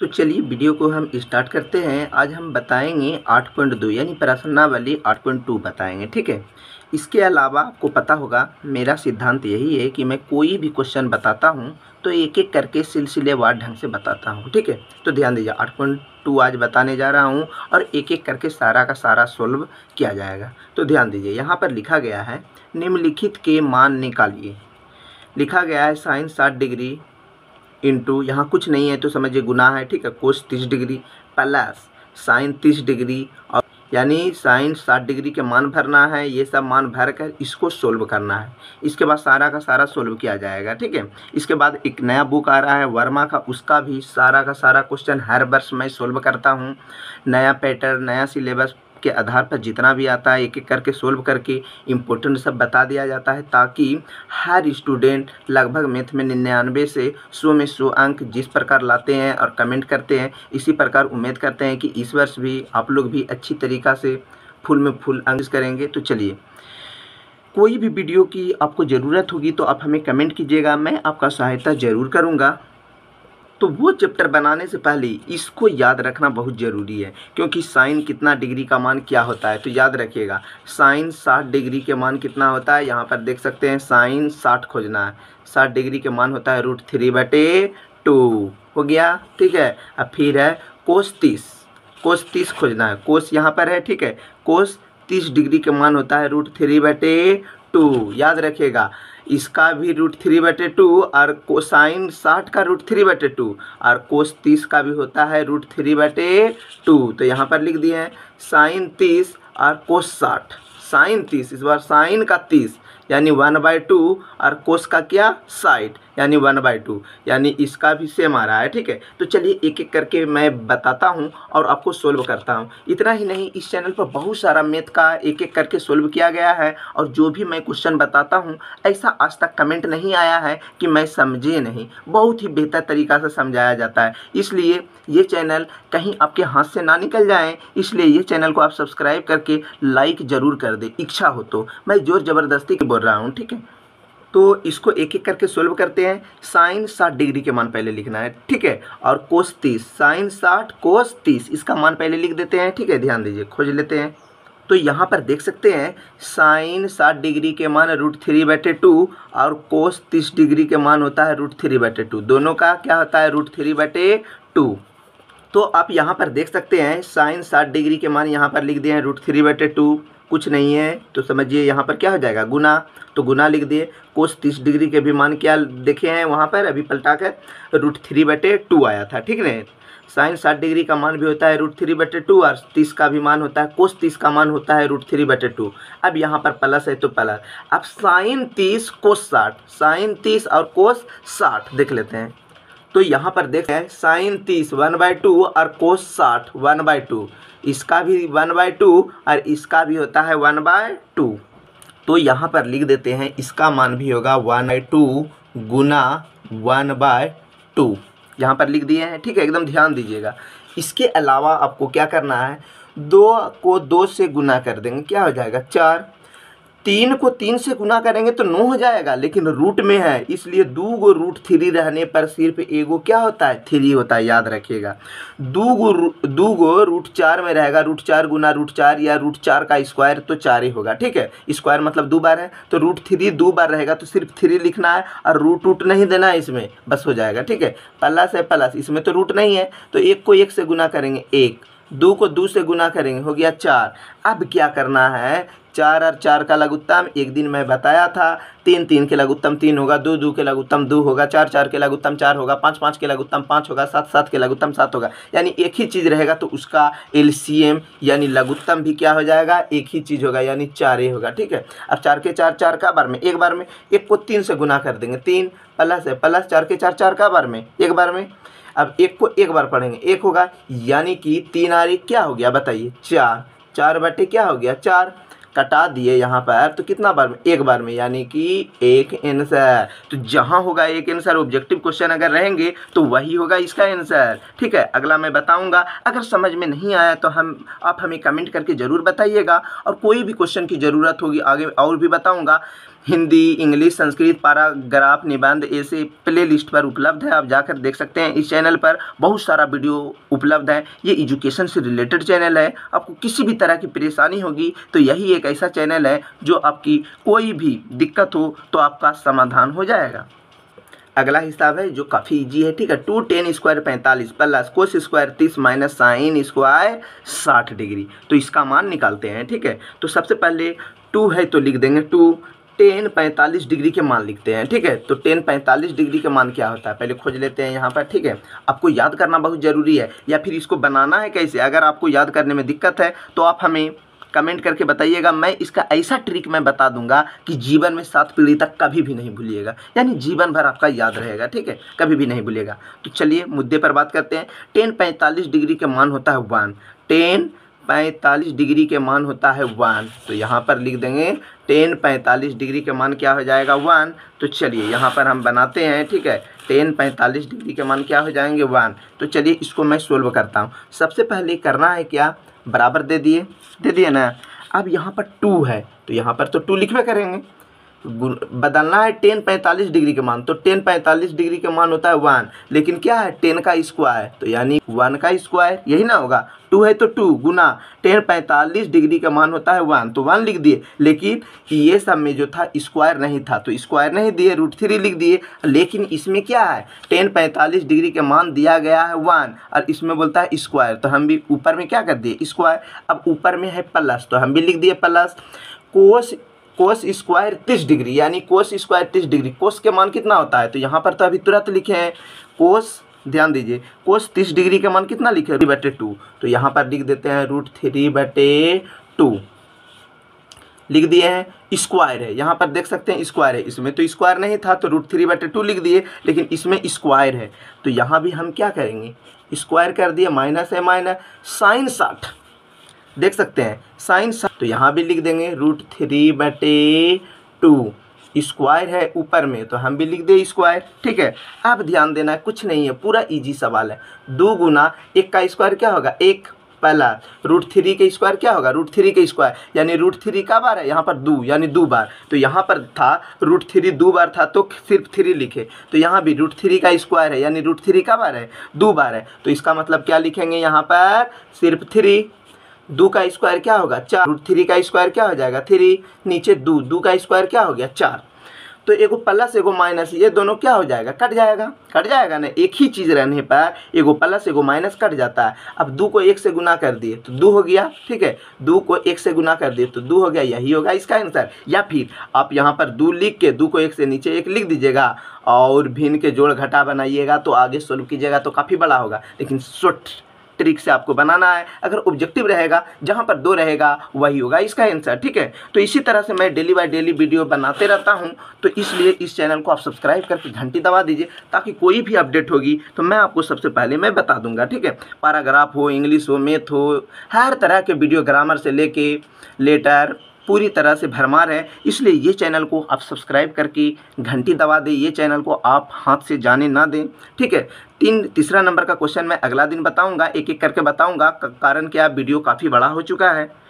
तो चलिए वीडियो को हम स्टार्ट करते हैं। आज हम बताएंगे 8.2 यानी प्रश्नावली 8.2 बताएंगे, ठीक है। इसके अलावा आपको पता होगा मेरा सिद्धांत यही है कि मैं कोई भी क्वेश्चन बताता हूं तो एक एक करके सिलसिलेवार ढंग से बताता हूं, ठीक है। तो ध्यान दीजिए 8.2 आज बताने जा रहा हूं और एक एक करके सारा का सारा सोल्व किया जाएगा। तो ध्यान दीजिए यहाँ पर लिखा गया है निम्नलिखित के मान निकालिए। लिखा गया है साइन 60 डिग्री इंटू, यहाँ कुछ नहीं है तो समझिए गुना है, ठीक है। Cos 30 degree plus sine 30 degree, और यानी साइन 60 डिग्री के मान भरना है। ये सब मान भर कर इसको सोल्व करना है। इसके बाद सारा का सारा सोल्व किया जाएगा, ठीक है। इसके बाद एक नया बुक आ रहा है वर्मा का, उसका भी सारा का सारा क्वेश्चन हर वर्ष मैं सोल्व करता हूँ। नया पैटर्न नया सिलेबस के आधार पर जितना भी आता है एक एक करके सोल्व करके इम्पोर्टेंट सब बता दिया जाता है, ताकि हर स्टूडेंट लगभग मैथ में 99 से 100 में 100 अंक जिस प्रकार लाते हैं और कमेंट करते हैं, इसी प्रकार उम्मीद करते हैं कि इस वर्ष भी आप लोग भी अच्छी तरीक़ा से फुल में फुल अंक करेंगे। तो चलिए, कोई भी वीडियो की आपको ज़रूरत होगी तो आप हमें कमेंट कीजिएगा, मैं आपका सहायता ज़रूर करूँगा। तो वो चैप्टर बनाने से पहले इसको याद रखना बहुत ज़रूरी है, क्योंकि साइन कितना डिग्री का मान क्या होता है। तो याद रखिएगा साइन 60 डिग्री के मान कितना होता है, यहाँ पर देख सकते हैं साइन 60 खोजना है। 60 डिग्री के मान होता है √3/2 हो गया, ठीक है। अब फिर है कोस 30 खोजना है। कोस यहाँ पर है, ठीक है। कोस 30 डिग्री के मान होता है √3/2, याद रखिएगा। इसका भी √3/2 और कोसाइन 60 का √3/2 और कोस 30 का भी होता है √3/2। तो यहाँ पर लिख दिए हैं साइन 30 और कोस 60। साइन 30 इस बार साइन का 30 यानी 1/2 और कोस का क्या 60 यानी 1/2, यानी इसका भी सेम आ रहा है, ठीक है। तो चलिए एक एक करके मैं बताता हूं और आपको सोल्व करता हूं। इतना ही नहीं, इस चैनल पर बहुत सारा मैथ का एक एक करके सोल्व किया गया है, और जो भी मैं क्वेश्चन बताता हूं ऐसा आज तक कमेंट नहीं आया है कि मैं समझे नहीं। बहुत ही बेहतर तरीक़ा से समझाया जाता है, इसलिए ये चैनल कहीं आपके हाथ से ना निकल जाए, इसलिए ये चैनल को आप सब्सक्राइब करके लाइक ज़रूर कर दें। इच्छा हो तो मैं ज़ोर ज़बरदस्ती बोल रहा हूँ, ठीक है। तो इसको एक एक करके सोल्व करते हैं। साइन 60 डिग्री के मान पहले लिखना है, ठीक है। और कोस 30, साइन 60 कोस 30 इसका मान पहले लिख देते हैं, ठीक है। ध्यान दीजिए, खोज लेते हैं। तो यहाँ पर देख सकते हैं साइन 60 डिग्री के मान √3/2 और कोस 30 डिग्री के मान होता है √3/2। दोनों का क्या होता है √3/2। तो आप यहाँ पर देख सकते हैं साइन 60 डिग्री के मान यहाँ पर लिख दिए हैं √3/2, कुछ नहीं है तो समझिए यहाँ पर क्या हो जाएगा गुना, तो गुना लिख दिए। कोस 30 डिग्री के भी मान क्या देखे हैं वहाँ पर अभी पलटा कर √3/2 आया था, ठीक है। साइन 60 डिग्री का मान भी होता है √3/2 और 30 का भी मान होता है, कोस 30 का मान होता है √3/2। अब यहाँ पर प्लस है तो प्लस। अब साइन 30 कोस 60, साइन 30 और कोस 60 देख लेते हैं। तो यहाँ पर देखें साइन 30 1/2 और कोस 60 1/2, इसका भी 1/2 और इसका भी होता है 1/2। तो यहाँ पर लिख देते हैं इसका मान भी होगा 1/2 गुना 1/2, यहाँ पर लिख दिए हैं, ठीक है। एकदम ध्यान दीजिएगा। इसके अलावा आपको क्या करना है, 2 को 2 से गुना कर देंगे, क्या हो जाएगा 4। 3 को 3 से गुना करेंगे तो 9 हो जाएगा, लेकिन रूट में है इसलिए 2 गो √3 रहने पर सिर्फ एगो क्या होता है 3 होता है, याद रखिएगा। 2 गो √4 में रहेगा, √4 गुना √4 या √4 का स्क्वायर तो 4 ही होगा, ठीक है। स्क्वायर मतलब 2 बार है, तो √3 2 बार रहेगा तो सिर्फ 3 लिखना है और रूट नहीं देना है इसमें, बस हो जाएगा, ठीक है। प्लस है प्लस, इसमें तो रूट नहीं है तो 1 को 1 से गुना करेंगे 1, 2 को 2 से गुना करेंगे हो गया 4। अब क्या करना है, 4 और 4 का लघुत्तम एक दिन मैं बताया था, 3 3 के लघुत्तम 3 होगा, 2 2 के लघुत्तम 2 होगा, 4 4 के लघुत्तम 4 होगा, 5 5 के लघुत्तम 5 होगा, 7 7 के लघुत्तम 7 होगा। यानी एक ही चीज़ रहेगा तो उसका LCM यानी लघुत्तम भी क्या हो जाएगा, एक ही चीज़ होगा यानी 4 ही होगा, ठीक है। अब 4 के 4 4 का बार में, एक बार में 1 को 3 से गुना कर देंगे 3, प्लस है प्लस 4 के 4 4 का बार में, एक बार में। अब 1 को 1 बार पढ़ेंगे 1 होगा, यानी कि 3 आरी क्या हो गया बताइए 4, 4 बटे क्या हो गया 4, कटा दिए यहाँ पर तो कितना बार में, एक बार में, यानी कि एक आंसर। तो जहाँ होगा एक आंसर ऑब्जेक्टिव क्वेश्चन अगर रहेंगे तो वही होगा इसका आंसर, ठीक है। अगला मैं बताऊंगा, अगर समझ में नहीं आया तो आप हमें कमेंट करके ज़रूर बताइएगा, और कोई भी क्वेश्चन की ज़रूरत होगी आगे और भी बताऊंगा। हिंदी, इंग्लिश, संस्कृत, पैराग्राफ, निबंध ऐसे प्ले लिस्ट पर उपलब्ध है। आप जाकर देख सकते हैं। इस चैनल पर बहुत सारा वीडियो उपलब्ध है। ये एजुकेशन से रिलेटेड चैनल है। आपको किसी भी तरह की परेशानी होगी तो यही एक ऐसा चैनल है जो आपकी कोई भी दिक्कत हो तो आपका समाधान हो जाएगा। अगला हिसाब है जो काफ़ी इजी है, ठीक है। 2 tan square 45 plus cos square 30 minus sine square 60 degree. तो इसका मान निकालते हैं, ठीक है। तो सबसे पहले 2 है तो लिख देंगे 2 tan 45 डिग्री के मान लिखते हैं, ठीक है। तो tan 45 डिग्री के मान क्या होता है पहले खोज लेते हैं यहाँ पर, ठीक है। आपको याद करना बहुत ज़रूरी है, या फिर इसको बनाना है कैसे। अगर आपको याद करने में दिक्कत है तो आप हमें कमेंट करके बताइएगा। मैं इसका ऐसा ट्रिक मैं बता दूंगा कि जीवन में 7 पीढ़ी तक कभी भी नहीं भूलिएगा, यानी जीवन भर आपका याद रहेगा, ठीक है, कभी भी नहीं भूलिएगा। तो चलिए मुद्दे पर बात करते हैं। tan 45 डिग्री के मान होता है 1। tan 45 डिग्री के मान होता है 1। तो यहाँ पर लिख देंगे tan 45 डिग्री के मान क्या हो जाएगा 1। तो चलिए यहाँ पर हम बनाते हैं, ठीक है। tan 45 डिग्री के मान क्या हो जाएंगे 1। तो चलिए इसको मैं सोल्व करता हूँ। सबसे पहले करना है क्या, बराबर दे दिए ना। अब यहाँ पर 2 है तो यहाँ पर तो 2 लिखवे करेंगे। बदलना है tan 45 डिग्री के मान, तो tan 45 डिग्री के मान होता है 1, लेकिन क्या है tan का स्क्वायर, तो यानी 1 का स्क्वायर, यही ना होगा। 2 है तो 2 गुना tan 45 डिग्री का मान होता है 1, तो 1 लिख दिए। लेकिन ये सब में जो था स्क्वायर नहीं था तो स्क्वायर नहीं दिए, √3 लिख दिए। लेकिन इसमें क्या है, tan 45 डिग्री के मान दिया गया है 1 और इसमें बोलता है स्क्वायर, तो हम भी ऊपर में क्या कर दिए स्क्वायर। अब ऊपर में है प्लस तो हम भी लिख दिए प्लस। कोस स्क्वायर 30 डिग्री, यानी कोस स्क्वायर 30 डिग्री, कोस के मान कितना होता है, तो यहाँ पर तो अभी तुरंत लिखे हैं कोस, ध्यान दीजिए कोस 30 डिग्री के मान कितना लिखे 3/2, तो यहाँ पर लिख देते हैं √3/2 लिख दिए हैं। स्क्वायर है, यहाँ पर देख सकते हैं स्क्वायर है, इसमें तो स्क्वायर नहीं था तो √3/2 लिख दिए, लेकिन इसमें स्क्वायर है तो यहाँ भी हम क्या करेंगे स्क्वायर कर दिए, माइनस है माइनस, साइन 60 देख सकते हैं साइन 60, तो यहाँ भी लिख देंगे √3/2 स्क्वायर है ऊपर में तो हम भी लिख दे स्क्वायर, ठीक है। अब ध्यान देना है, कुछ नहीं है, पूरा इजी सवाल है। 2 गुना 1 का स्क्वायर क्या होगा 1 प्लस √3 के स्क्वायर क्या होगा √3 के स्क्वायर, यानी √3 का बार है यहाँ पर 2 यानी 2 बार, तो यहाँ पर था √3 2 बार था तो सिर्फ 3 लिखे, तो यहाँ भी √3 का स्क्वायर है यानी √3 का बार है 2 बार है, तो इसका मतलब क्या लिखेंगे यहाँ पर सिर्फ 3। 2 का स्क्वायर क्या होगा 4, √3 का स्क्वायर क्या हो जाएगा 3, नीचे 2 का स्क्वायर क्या हो गया 4, तो एगो प्लस एगो माइनस ये दोनों क्या हो जाएगा कट जाएगा ना। एक ही चीज़ रहने पर एगो प्लस एगो माइनस कट जाता है। अब 2 को 1 से गुना कर दिए तो 2 हो गया, ठीक है। 2 को 1 से गुना कर दिए तो 2 हो गया, यही होगा इसका आंसर। या फिर आप यहाँ पर 2 लिख के 2 को 1 से नीचे 1 लिख दीजिएगा और भिन्न के जोड़ घटा बनाइएगा तो आगे सोल्व कीजिएगा तो काफ़ी बड़ा होगा, लेकिन शॉर्ट ट्रिक से आपको बनाना है। अगर ऑब्जेक्टिव रहेगा जहाँ पर 2 रहेगा वही होगा इसका आंसर, ठीक है। तो इसी तरह से मैं डेली बाय डेली वीडियो बनाते रहता हूँ, तो इसलिए इस चैनल को आप सब्सक्राइब करके घंटी दबा दीजिए ताकि कोई भी अपडेट होगी तो मैं आपको सबसे पहले मैं बता दूंगा, ठीक है। पैराग्राफ हो, इंग्लिश हो, मैथ हो, हर तरह के वीडियो, ग्रामर से लेके लेटर पूरी तरह से भरमार है, इसलिए ये चैनल को आप सब्सक्राइब करके घंटी दबा दें, ये चैनल को आप हाथ से जाने ना दें, ठीक है। तीसरा नंबर का क्वेश्चन मैं अगला दिन बताऊंगा, एक एक करके बताऊंगा, कारण क्या वीडियो काफ़ी बड़ा हो चुका है।